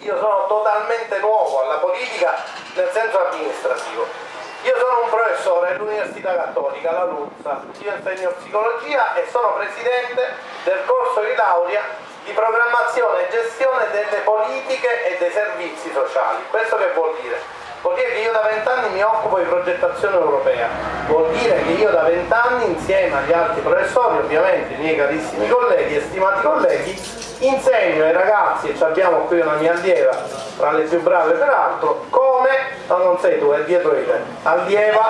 io sono totalmente nuovo alla politica nel senso amministrativo. Io sono un professore all'Università Cattolica, alla LUZA, io insegno psicologia e sono presidente del corso di laurea di programmazione e gestione delle politiche e dei servizi sociali. Questo che vuol dire? Vuol dire che io da 20 anni mi occupo di progettazione europea, vuol dire che io da 20 anni insieme agli altri professori, ovviamente i miei carissimi colleghi e stimati colleghi, insegno ai ragazzi, e abbiamo qui una mia allieva, tra le più brave peraltro, come, no, non sei tu, è dietro di te, allieva,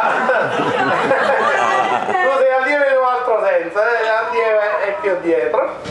tu sei allieva in un altro senso, allieva è più dietro.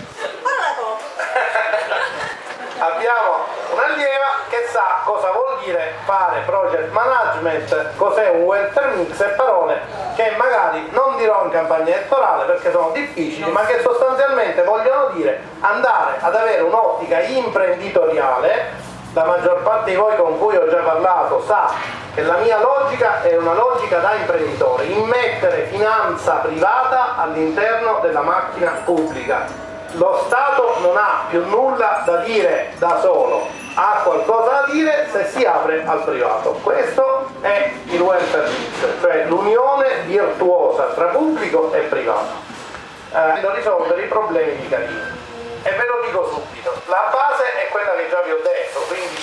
Abbiamo un'allieva che sa cosa vuol dire fare project management, cos'è un welfare mix e parole che magari non dirò in campagna elettorale perché sono difficili, ma che sostanzialmente vogliono dire andare ad avere un'ottica imprenditoriale. La maggior parte di voi con cui ho già parlato sa che la mia logica è una logica da imprenditore, immettere finanza privata all'interno della macchina pubblica. Lo Stato non ha più nulla da dire da solo, ha qualcosa da dire se si apre al privato. Questo è il welfare mix, cioè l'unione virtuosa tra pubblico e privato, per risolvere i problemi di Carini. E ve lo dico subito, la base è quella che già vi ho detto, quindi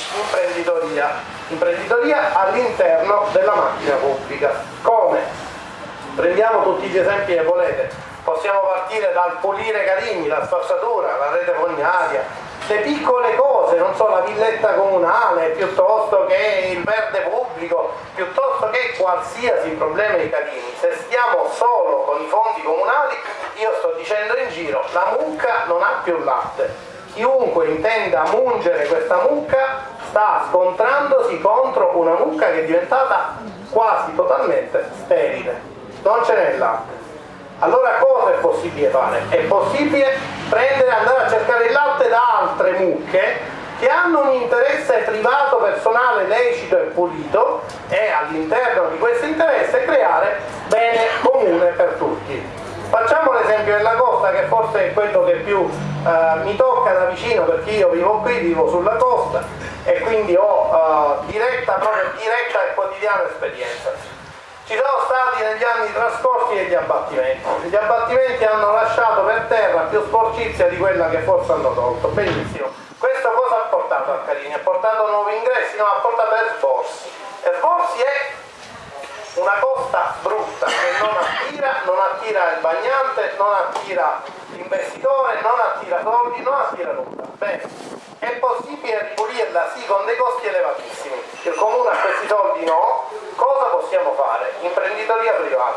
imprenditoria all'interno della macchina pubblica. Come? Prendiamo tutti gli esempi che volete. Possiamo partire dal pulire Carini, la spazzatura, la rete fognaria, le piccole cose, non so, la villetta comunale, piuttosto che il verde pubblico, piuttosto che qualsiasi problema di Carini. Se stiamo solo con i fondi comunali, io sto dicendo in giro, la mucca non ha più latte. Chiunque intenda mungere questa mucca sta scontrandosi contro una mucca che è diventata quasi totalmente sterile. Non ce n'è latte. Allora cosa è possibile fare? È possibile andare a cercare il latte da altre mucche che hanno un interesse privato, personale, lecito e pulito, e all'interno di questo interesse creare bene comune per tutti. Facciamo l'esempio della costa, che forse è quello che più mi tocca da vicino, perché io vivo qui, vivo sulla costa e quindi ho diretta e quotidiana esperienza. Ci sono stati negli anni trascorsi degli abbattimenti. Gli abbattimenti hanno lasciato per terra più sporcizia di quella che forse hanno tolto. Benissimo. Questo cosa ha portato a Carini? Ha portato nuovi ingressi? No, ha portato a Sborsi. E Sborsi è una costa brutta che non attira il bagnante, non attira l'investitore, non attira soldi, non attira nulla. Bene, è possibile ripulirla? Sì, con dei costi elevatissimi. Il comune a questi soldi no. Cosa possiamo fare? Imprenditoria privata.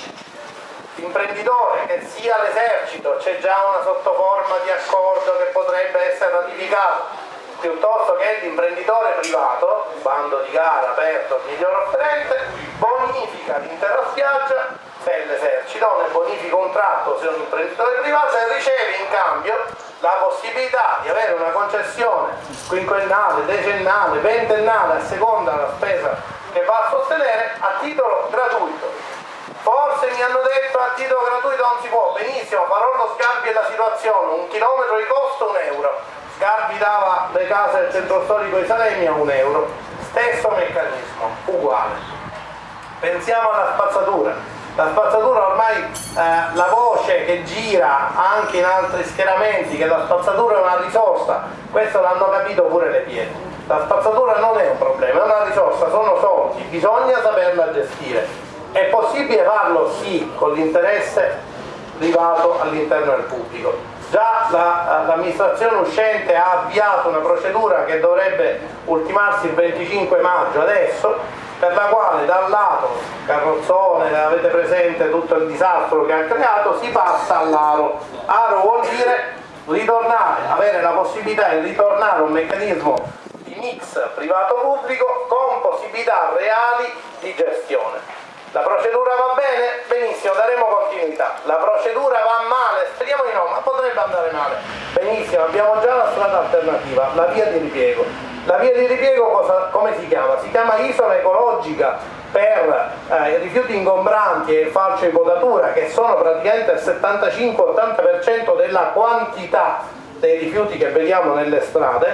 L'imprenditore che sia l'esercito, c'è già una sottoforma di accordo che potrebbe essere ratificato, piuttosto che l'imprenditore privato, bando di gara aperto, miglior offerente, bonifica l'intera spiaggia, se l'esercito ne bonifica un tratto, se è un imprenditore privato, e riceve in cambio la possibilità di avere una concessione quinquennale, decennale, ventennale, a seconda della spesa che va a sostenere, a titolo gratuito. Forse mi hanno detto a titolo gratuito non si può, benissimo, farò lo Sgarbi e la situazione, 1 chilometro di costo €1. Sgarbi dava le case del centro storico di Salemi a €1, stesso meccanismo, uguale. Pensiamo alla spazzatura. La spazzatura ormai, la voce che gira anche in altri schieramenti, che la spazzatura è una risorsa, questo l'hanno capito pure le pietre. La spazzatura non è un problema, è una risorsa, sono soldi, bisogna saperla gestire. È possibile farlo? Sì, con l'interesse privato all'interno del pubblico. Già l'amministrazione uscente ha avviato una procedura che dovrebbe ultimarsi il 25 maggio adesso, per la quale dal lato carrozzone, avete presente tutto il disastro che ha creato, si passa all'aro. Aro vuol dire ritornare, avere la possibilità di ritornare a un meccanismo di mix privato-pubblico con possibilità reali di gestione. La procedura va bene? Benissimo, daremo continuità. La procedura va male? Speriamo di no, ma potrebbe andare male. Benissimo, abbiamo già la strada alternativa, la via di ripiego. La via di ripiego come si chiama? Si chiama isola ecologica per i rifiuti ingombranti e il falcio di potatura, che sono praticamente il 75-80% della quantità dei rifiuti che vediamo nelle strade.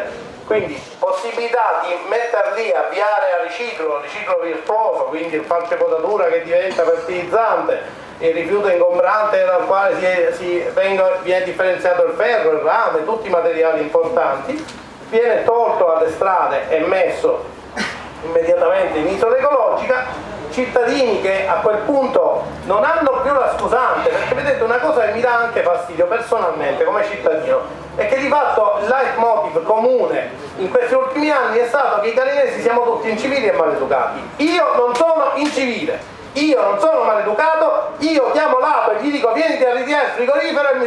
Quindi possibilità di mettere lì, avviare a riciclo virtuoso, quindi il falcepotatura che diventa fertilizzante, il rifiuto ingombrante dal quale viene differenziato il ferro, il rame, tutti i materiali importanti, viene tolto alle strade e messo immediatamente in isola ecologica. Cittadini che a quel punto non hanno più la scusante, perché vedete una cosa che mi dà anche fastidio personalmente come cittadino è che di fatto il leitmotiv comune in questi ultimi anni è stato che i carinesi siamo tutti incivili e maleducati. Io non sono incivile, io non sono maleducato, io chiamo l'APO e gli dico vieniti a ritirare il frigorifero e mi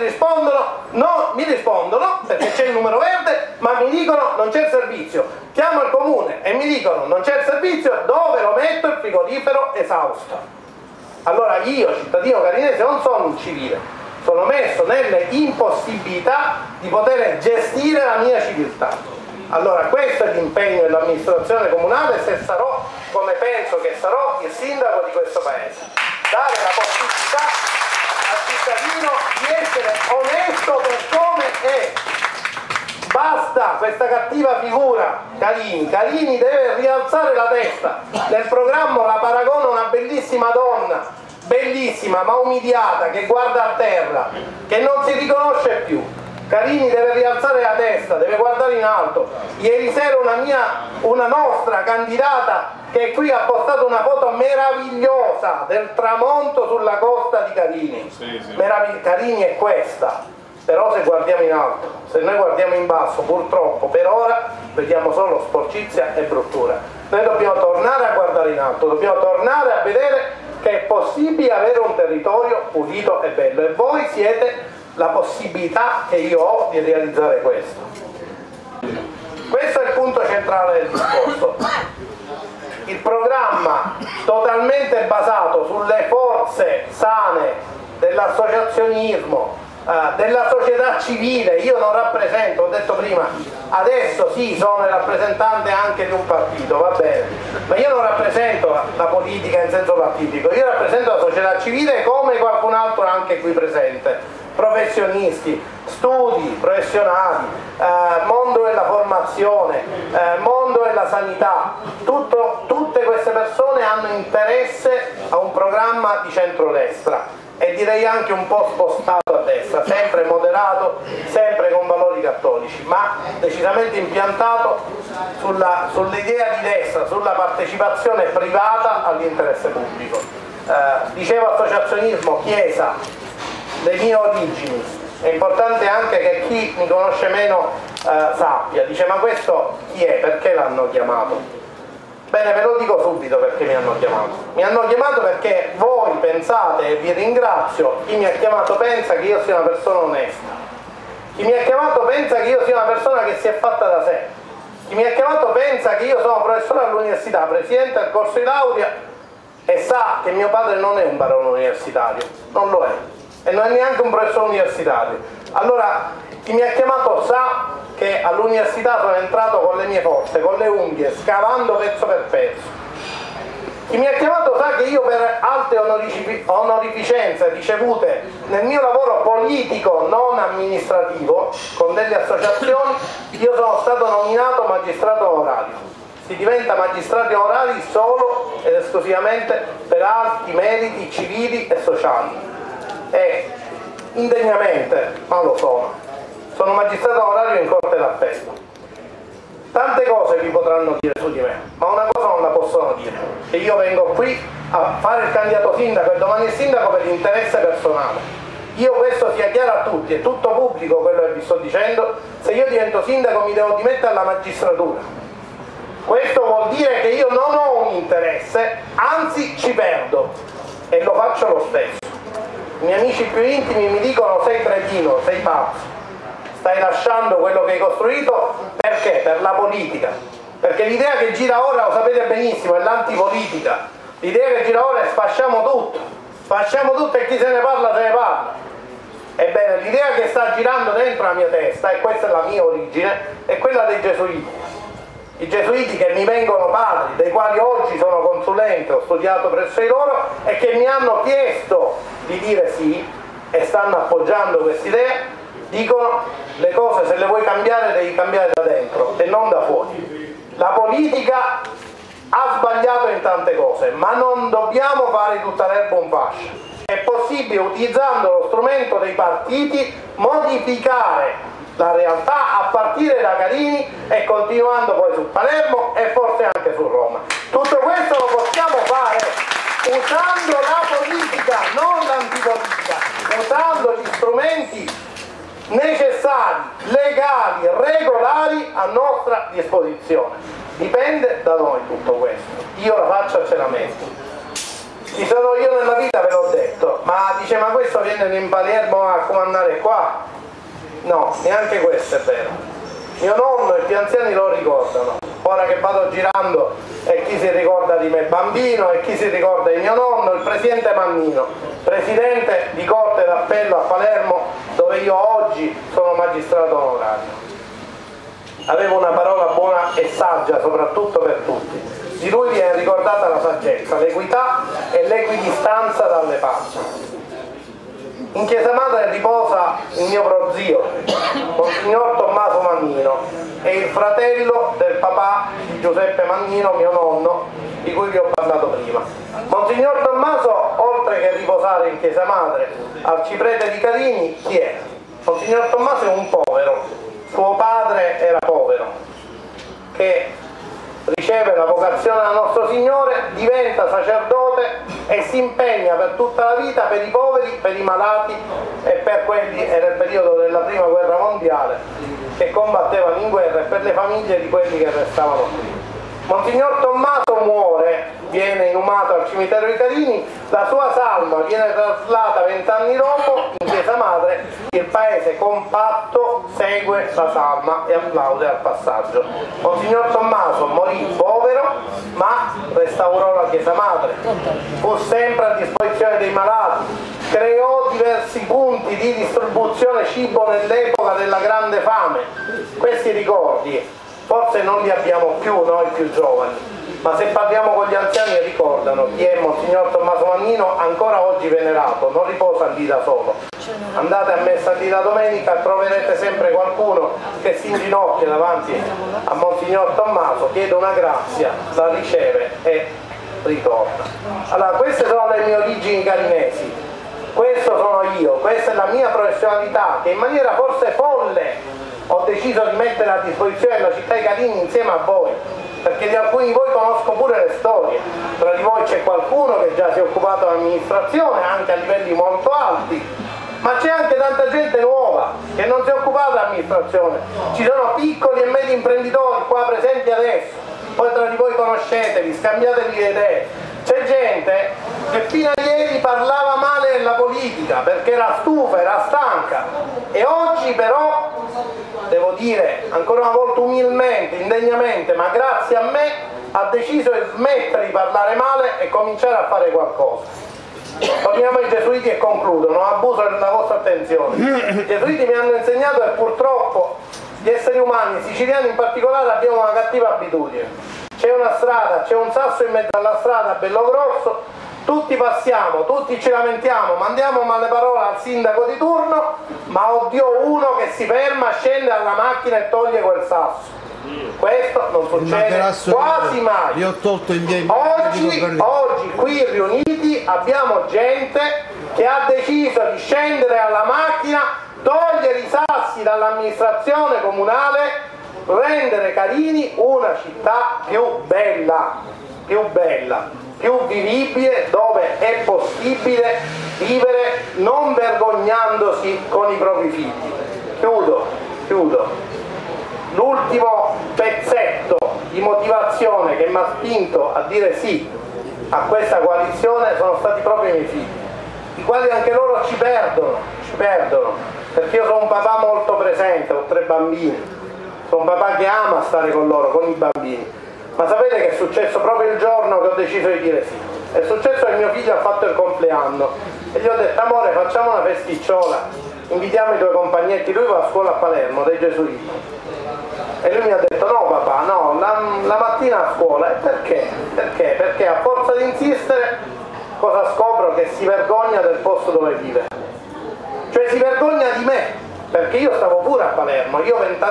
rispondono perché c'è il numero verde, ma mi dicono non c'è il servizio. Chiamo il comune e mi dicono non c'è il servizio, dove lo metto il frigorifero esausto? Allora io, cittadino carinese, non sono un civile, sono messo nelle impossibilità di poter gestire la mia civiltà. Allora questo è l'impegno dell'amministrazione comunale se sarò, come penso che sarò, il sindaco di questo paese. Dare la possibilità al cittadino di essere onesto per come è. Basta questa cattiva figura, Carini deve rialzare la testa. Nel programma la paragona a una bellissima donna, bellissima ma umiliata, che guarda a terra, che non si riconosce più. Carini deve rialzare la testa, deve guardare in alto. Ieri sera una nostra candidata che qui ha postato una foto meravigliosa del tramonto sulla costa di Carini. Sì. Carini è questa. Però se guardiamo in alto, se noi guardiamo in basso, purtroppo per ora vediamo solo sporcizia e bruttura. Noi dobbiamo tornare a guardare in alto, dobbiamo tornare a vedere che è possibile avere un territorio pulito e bello, e voi siete la possibilità che io ho di realizzare questo. Questo è il punto centrale del discorso. Il programma totalmente basato sulle forze sane dell'associazionismo, della società civile. Io non rappresento, ho detto prima, adesso sì sono il rappresentante anche di un partito, va bene, ma io non rappresento la politica in senso partitico, io rappresento la società civile come qualcun altro anche qui presente, professionisti, studi professionali, mondo della formazione, mondo della sanità, tutte queste persone hanno interesse a un programma di centrodestra e direi anche un po' spostato a destra, sempre moderato, sempre con valori cattolici, ma decisamente impiantato sull'idea di destra, sulla partecipazione privata all'interesse pubblico. Dicevo associazionismo, chiesa, le mie origini, è importante anche che chi mi conosce meno sappia, dice ma questo chi è, perché l'hanno chiamato? Bene, ve lo dico subito perché mi hanno chiamato. Mi hanno chiamato perché voi pensate, e vi ringrazio, chi mi ha chiamato pensa che io sia una persona onesta. Chi mi ha chiamato pensa che io sia una persona che si è fatta da sé. Chi mi ha chiamato pensa che io sono professore all'università, presidente del corso di laurea, e sa che mio padre non è un barone universitario, non lo è, e non è neanche un professore universitario. Allora, chi mi ha chiamato sa che all'università sono entrato con le mie forze, con le unghie, scavando pezzo per pezzo. Chi mi ha chiamato sa che io per alte onorificenze ricevute nel mio lavoro politico non amministrativo, con delle associazioni, io sono stato nominato magistrato onorario. Si diventa magistrati onorari solo ed esclusivamente per alti meriti civili e sociali. E indegnamente, ma lo sono. Sono magistrato onorario in Corte d'Appello. Tante cose vi potranno dire su di me, ma una cosa non la possono dire, che io vengo qui a fare il candidato sindaco e domani il sindaco per l'interesse personale. Io questo sia chiaro a tutti, è tutto pubblico quello che vi sto dicendo, se io divento sindaco mi devo dimettere alla magistratura. Questo vuol dire che io non ho un interesse, anzi ci perdo, e lo faccio lo stesso. I miei amici più intimi mi dicono sei cretino, sei pazzo. Stai lasciando quello che hai costruito perché? Per la politica. Perché l'idea che gira ora, lo sapete benissimo, è l'antipolitica. L'idea che gira ora è sfasciamo tutto e chi se ne parla se ne parla. Ebbene, l'idea che sta girando dentro la mia testa, e questa è la mia origine, è quella dei gesuiti. I gesuiti che mi vengono padri, dei quali oggi sono consulente, ho studiato presso di loro e che mi hanno chiesto di dire sì e stanno appoggiando quest'idea. Dicono le cose se le vuoi cambiare devi devi cambiare da dentro e non da fuori. La politica ha sbagliato in tante cose, ma non dobbiamo fare tutta l'erba un fascio. È possibile, utilizzando lo strumento dei partiti, modificare la realtà a partire da Carini e continuando poi su Palermo e forse anche su Roma. Tutto questo lo possiamo fare usando la politica, non l'antipolitica, usando gli strumenti necessari, legali, regolari a nostra disposizione. Dipende da noi tutto questo. Io la faccia ce la metto. Ci sono io nella vita, ve l'ho detto, ma dice ma questo viene in Palermo a comandare qua? No, neanche questo è vero. Mio nonno e i più anziani lo ricordano. Ora che vado girando e chi si ricorda di me bambino e chi si ricorda di mio nonno, il presidente Mannino, presidente di Corte d'Appello a Palermo, dove io oggi sono magistrato onorario. Aveva una parola buona e saggia, soprattutto per tutti. Di lui viene ricordata la saggezza, l'equità e l'equidistanza dalle parti. In Chiesa Madre riposa il mio prozio, Monsignor Tommaso Mannino, e il fratello del papà di Giuseppe Mannino, mio nonno, di cui vi ho parlato prima. Monsignor Tommaso, oltre che riposare in Chiesa Madre, arciprete di Carini, chi è? Monsignor Tommaso è un povero, suo padre era povero, che riceve la vocazione da nostro Signore, diventa sacerdote e si impegna per tutta la vita per i poveri, per i malati e per quelli, era il periodo della prima guerra mondiale, che combattevano in guerra, e per le famiglie di quelli che restavano qui. Monsignor Tommaso muore, viene inumato al cimitero di Carini, la sua salma viene traslata 20 anni dopo in Chiesa Madre, il paese compatto segue la salma e applaude al passaggio. Monsignor Tommaso morì povero, ma restaurò la Chiesa Madre, fu sempre a disposizione dei malati, creò diversi punti di distribuzione cibo nell'epoca della grande fame. Questi ricordi forse non li abbiamo più noi più giovani, ma se parliamo con gli anziani ricordano chi è Monsignor Tommaso Mannino, ancora oggi venerato, non riposa lì da solo. Andate a messa lì la domenica, troverete sempre qualcuno che si inginocchia davanti a Monsignor Tommaso, chiede una grazia, la riceve e ritorna. Allora, queste sono le mie origini carinesi, questo sono io, questa è la mia professionalità, che in maniera forse folle ho deciso di mettere a disposizione della città di Carini insieme a voi, perché di alcuni di voi conosco pure le storie. Tra di voi c'è qualcuno che già si è occupato dell'amministrazione anche a livelli molto alti, ma c'è anche tanta gente nuova che non si è occupata dell'amministrazione. Ci sono piccoli e medi imprenditori qua presenti adesso, poi tra di voi conoscetevi, scambiatevi le idee. C'è gente che fino a ieri parlava male della politica perché era stufa, era stanca, e oggi però, devo dire ancora una volta umilmente, indegnamente, ma grazie a me, ha deciso di smettere di parlare male e cominciare a fare qualcosa. Torniamo ai gesuiti e concludo, non abuso della vostra attenzione. I gesuiti mi hanno insegnato che purtroppo gli esseri umani, siciliani in particolare, abbiamo una cattiva abitudine. C'è una strada, c'è un sasso in mezzo alla strada bello grosso, tutti passiamo, tutti ci lamentiamo, mandiamo male parole al sindaco di turno, ma oddio uno che si ferma, scende dalla macchina e toglie quel sasso. Questo non succede quasi mai. Oggi qui riuniti abbiamo gente che ha deciso di scendere alla macchina, togliere i sassi dall'amministrazione comunale, rendere Carini una città più bella, più vivibile, dove è possibile vivere non vergognandosi con i propri figli. Chiudo. L'ultimo pezzetto di motivazione che mi ha spinto a dire sì a questa coalizione sono stati proprio i miei figli, i quali anche loro ci perdono, perché io sono un papà molto presente, ho 3 bambini. Sono un papà che ama stare con loro, con i bambini, ma sapete che è successo proprio il giorno che ho deciso di dire sì? È successo che mio figlio ha fatto il compleanno e gli ho detto: amore, facciamo una festiccciola, invitiamo i tuoi compagnetti. Lui va a scuola a Palermo, dei gesuiti, e lui mi ha detto: no papà, no, la mattina a scuola. E perché? Perché a forza di insistere cosa scopro? Che si vergogna del posto dove vive, cioè si vergogna di me, perché io stavo pure a Palermo. Io 20 anni fa ho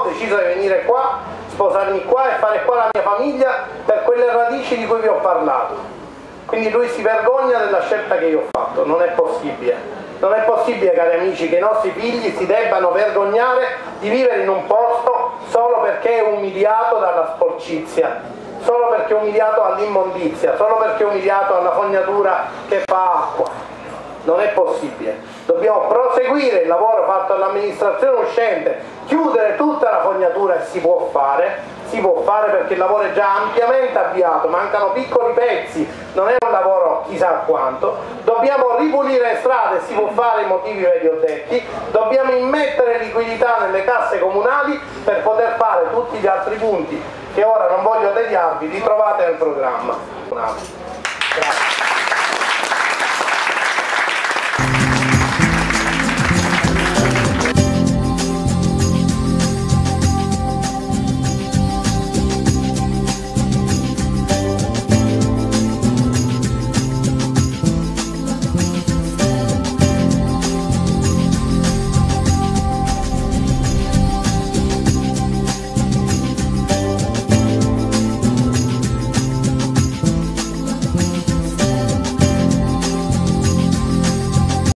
deciso di venire qua, sposarmi qua e fare qua la mia famiglia per quelle radici di cui vi ho parlato. Quindi lui si vergogna della scelta che io ho fatto, non è possibile. Non è possibile, cari amici, che i nostri figli si debbano vergognare di vivere in un posto solo perché è umiliato dalla sporcizia, solo perché è umiliato dall'immondizia, solo perché è umiliato dalla fognatura che fa acqua. Non è possibile. Dobbiamo proseguire il lavoro fatto dall'amministrazione uscente, chiudere tutta la fognatura e si può fare perché il lavoro è già ampiamente avviato, mancano piccoli pezzi, non è un lavoro chissà quanto. Dobbiamo ripulire le strade, si può fare i motivi ve li ho detti, dobbiamo immettere liquidità nelle casse comunali per poter fare tutti gli altri punti che ora non voglio tediarvi, li trovate nel programma. Grazie.